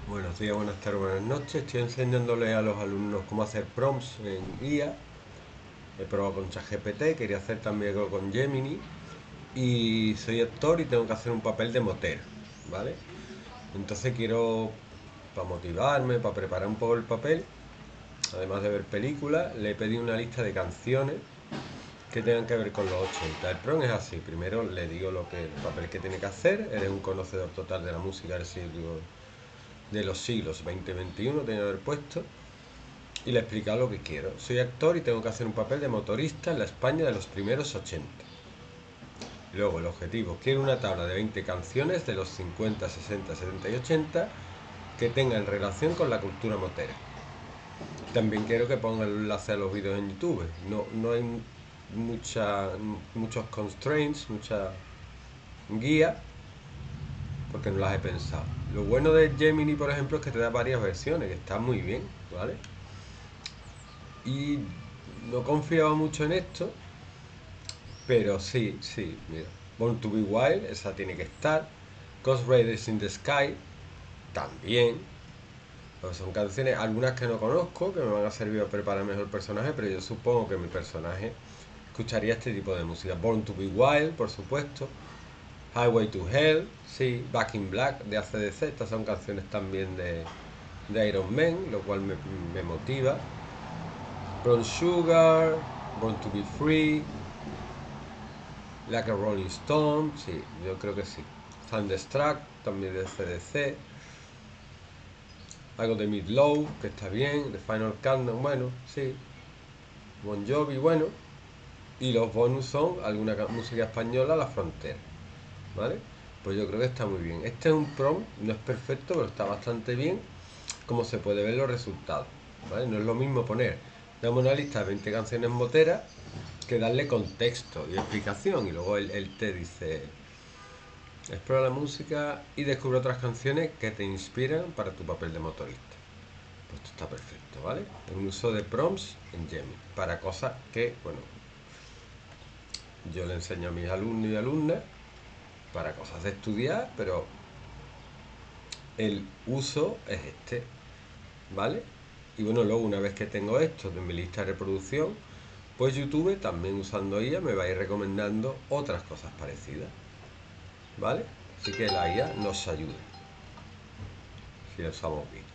Buenos días, buenas tardes, buenas noches. Estoy enseñándole a los alumnos cómo hacer prompts en IA. He probado con ChatGPT, quería hacer también algo con Gemini. Y soy actor y tengo que hacer un papel de moter, ¿vale? Entonces quiero, para motivarme, para preparar un poco el papel, además de ver películas, le he pedido una lista de canciones que tengan que ver con los 80. El prompt es así: primero le digo el papel que tiene que hacer. Eres un conocedor total de la música de los siglos 20 y 21, tengo que haber puesto, y le he explicado lo que quiero. Soy actor y tengo que hacer un papel de motorista en la España de los primeros 80. Luego el objetivo: quiero una tabla de 20 canciones de los 50, 60, 70 y 80 que tengan relación con la cultura motera. También quiero que ponga el enlace a los vídeos en YouTube. No hay muchos constraints, mucha guía, porque no las he pensado. Lo bueno de Gemini, por ejemplo, es que te da varias versiones, que está muy bien, ¿vale? Y no confiaba mucho en esto, pero sí, mira. Born to be Wild, esa tiene que estar. Ghost Riders in the Sky, también. Pues son canciones, algunas que no conozco, que me van a servir a preparar mejor el personaje, pero yo supongo que mi personaje escucharía este tipo de música. Born to be Wild, por supuesto. Highway to Hell, sí. Back in Black, de AC/DC. Estas son canciones también de Iron Man, lo cual me motiva. Brown Sugar, Born to be Free, Like a Rolling Stone, sí, yo creo que sí. Thunderstruck, también de CDC. Algo de Meatloaf, que está bien. The Final Countdown, bueno, sí. Bon Jovi, bueno. Y los bonus son alguna música española, La Frontera, ¿vale? Pues yo creo que está muy bien. Este es un prompt, no es perfecto, pero está bastante bien, como se puede ver los resultados, ¿vale? No es lo mismo poner, dame una lista de 20 canciones moteras, que darle contexto y explicación. Y luego él te dice: explora la música y descubre otras canciones que te inspiran para tu papel de motorista. Pues esto está perfecto, ¿vale? Un uso de prompts en Gemini para cosas que, bueno, yo le enseño a mis alumnos y alumnas para cosas de estudiar, pero el uso es este, ¿vale? Y bueno, luego una vez que tengo esto de mi lista de reproducción, pues YouTube, también usando IA, me va a ir recomendando otras cosas parecidas, ¿vale? Así que la IA nos ayuda si la usamos bien.